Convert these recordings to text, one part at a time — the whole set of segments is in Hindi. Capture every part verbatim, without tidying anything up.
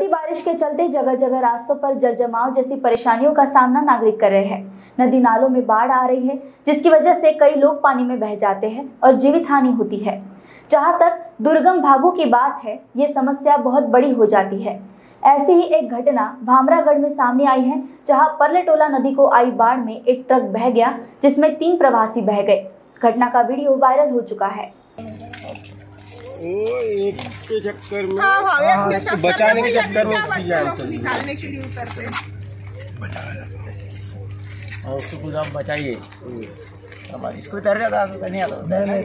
बढ़ती बारिश के चलते जगह जगह रास्तों पर जल जमाव जैसी परेशानियों का सामना नागरिक कर रहे हैं। नदी नालों में बाढ़ आ रही है, जिसकी वजह से कई लोग पानी में बह जाते हैं और जीवित हानि होती है। जहां तक दुर्गम भागों की बात है, ये समस्या बहुत बड़ी हो जाती है। ऐसी ही एक घटना भामरागढ़ में सामने आई है, जहां परलेटोला नदी को आई बाढ़ में एक ट्रक बह गया, जिसमें तीन प्रवासी बह गए। घटना का वीडियो वायरल हो चुका है। वो एक के चक्कर में हाँ, हाँ, एक के चक्कर बचाने के में चक्कर में निकालने के लिए उतरते और उसको खुद आप बचाइए। अब इसको तैर जाता है नहीं आता नहीं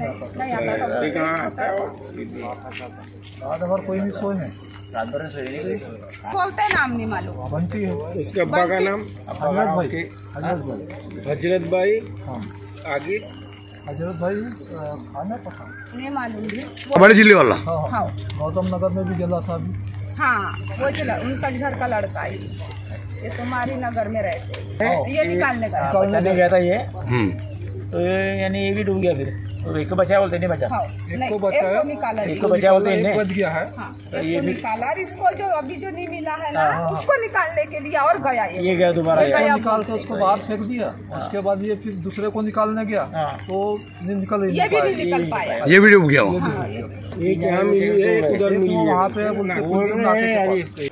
आता और कोई नहीं सोए में रात भर सोए नहीं बोलते हैं, नाम नहीं मालूम बनती है। उसके अब्बा का नाम हजरत भाई हजरत भाई हजरत भाई हाँ आगे हजरत भाई खाना पता नहीं मालूम। बड़े जिले वाला हाँ गौतम नगर में भी जला था अभी। हाँ वो चला उनका घर का लड़का है, ये तुम्हारी नगर में रहते हैं, ये निकालने गया निकालने गया था ये, हम्म तो यानी ये भी डूब गया। फिर तो एक को बचाया बोलते नहीं बचा, हाँ, एक को नहीं, बचाया, एक को निकाला, एक को बचाया बोलते नहीं बच गया है। हाँ, तो एक ये को भी निकाला और इसको जो अभी जो नहीं मिला है ना, हाँ, उसको निकालने के लिए और गया ये ये गया दोबारा ये गया निकाल के उसको बाहर फेंक दिया। उसके बाद ये फिर दूसरे को निकालने गया तो नहीं निकल ही ये भी नहीं नहीं निकल पाया। ये भी डूब गया वो। हाँ, ये- एक यहाँ मिली है, एक उधर मिली है। वहाँ पे उनके कुलदीप नाके के पास।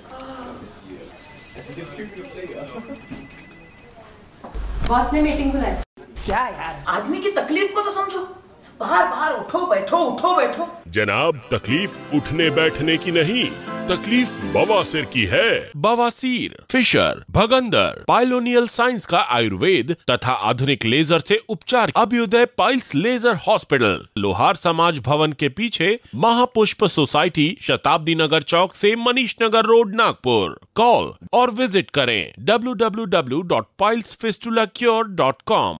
बॉस ने मीटिंग बुलाई। क्या यार, आदमी की तकलीफ को तो समझो। बाहर बाहर उठो बैठो उठो बैठो। जनाब, तकलीफ उठने बैठने की नहीं, तकलीफ बवासीर की है। बवासीर, फिशर, भगंदर, पाइलोनियल साइंस का आयुर्वेद तथा आधुनिक लेजर से उपचार। अभ्युदय पाइल्स लेजर हॉस्पिटल, लोहार समाज भवन के पीछे, महापुष्प सोसाइटी, शताब्दी नगर चौक से मनीष नगर रोड, नागपुर। कॉल और विजिट करें W W W dot piles fistula cure dot com.